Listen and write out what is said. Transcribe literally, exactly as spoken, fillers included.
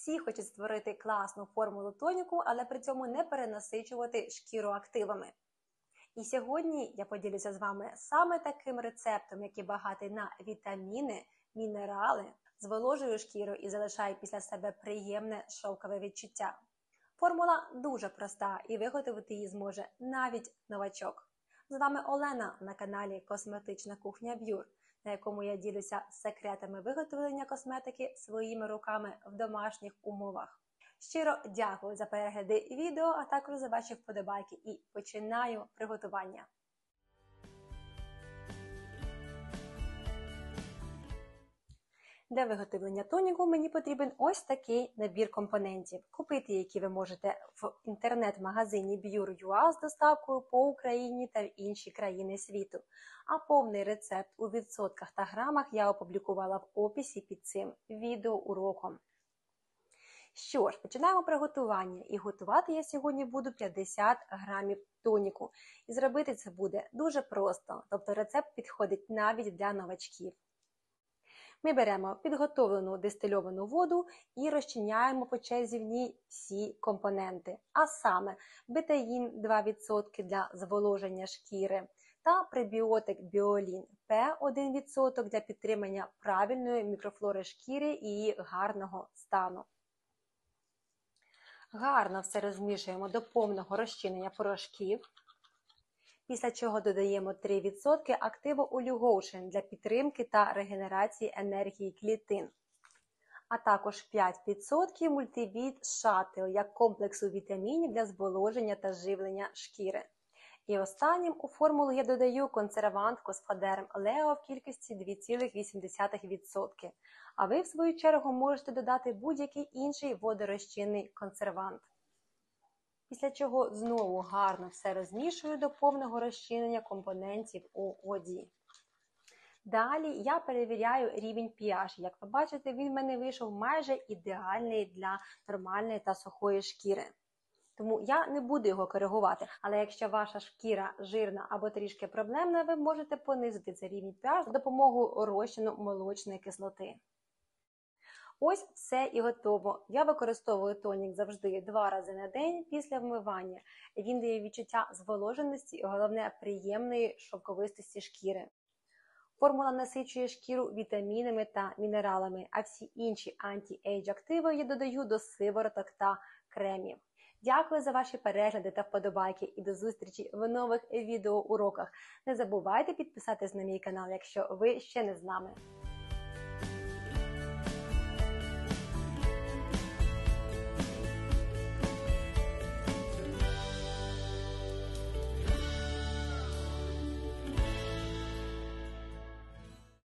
Всі хочуть створити класну формулу тоніку, але при цьому не перенасичувати шкіру активами. І сьогодні я поділюся з вами саме таким рецептом, який багатий на вітаміни, мінерали, зволожує шкіру і залишає після себе приємне шовкове відчуття. Формула дуже проста і виготовити її зможе навіть новачок. З вами Олена на каналі Косметична кухня Б'юр, на якому я ділюся секретами виготовлення косметики своїми руками в домашніх умовах. Щиро дякую за перегляди відео, а також за ваші вподобайки, і починаю приготування. Для виготовлення тоніку мені потрібен ось такий набір компонентів, купити які ви можете в інтернет-магазині б'юр крапка ю а з доставкою по Україні та в інші країни світу. А повний рецепт у відсотках та грамах я опублікувала в описі під цим відеоуроком. Що ж, починаємо приготування. І готувати я сьогодні буду п'ятдесят грамів тоніку. І зробити це буде дуже просто, тобто рецепт підходить навіть для новачків. Ми беремо підготовлену дистильовану воду і розчиняємо по черзі в ній всі компоненти. А саме бетаїн два відсотки для зволоження шкіри та пребіотик Біолін П один відсоток для підтримання правильної мікрофлори шкіри і її гарного стану. Гарно все розмішуємо до повного розчинення порошків, після чого додаємо три відсотки активу Олюгоушен для підтримки та регенерації енергії клітин, а також п'ять відсотків мультивіт шатл як комплексу вітамінів для зволоження та живлення шкіри. І останнім у формулу я додаю консервант Косфадерм Лео в кількості два цілих вісім десятих відсотка. А ви, в свою чергу, можете додати будь-який інший водорозчинний консервант. Після чого знову гарно все розмішую до повного розчинення компонентів у воді. Далі я перевіряю рівень pH. Як ви бачите, він в мене вийшов майже ідеальний для нормальної та сухої шкіри. Тому я не буду його коригувати. Але якщо ваша шкіра жирна або трішки проблемна, ви можете понизити цей рівень pH за допомогою розчину молочної кислоти. Ось все і готово. Я використовую тонік завжди два рази на день після вмивання. Він дає відчуття зволоженості і, головне, приємної шовковистості шкіри. Формула насичує шкіру вітамінами та мінералами, а всі інші анті-ейдж активи я додаю до сивороток та кремів. Дякую за ваші перегляди та вподобайки і до зустрічі в нових відеоуроках. Не забувайте підписатись на мій канал, якщо ви ще не з нами.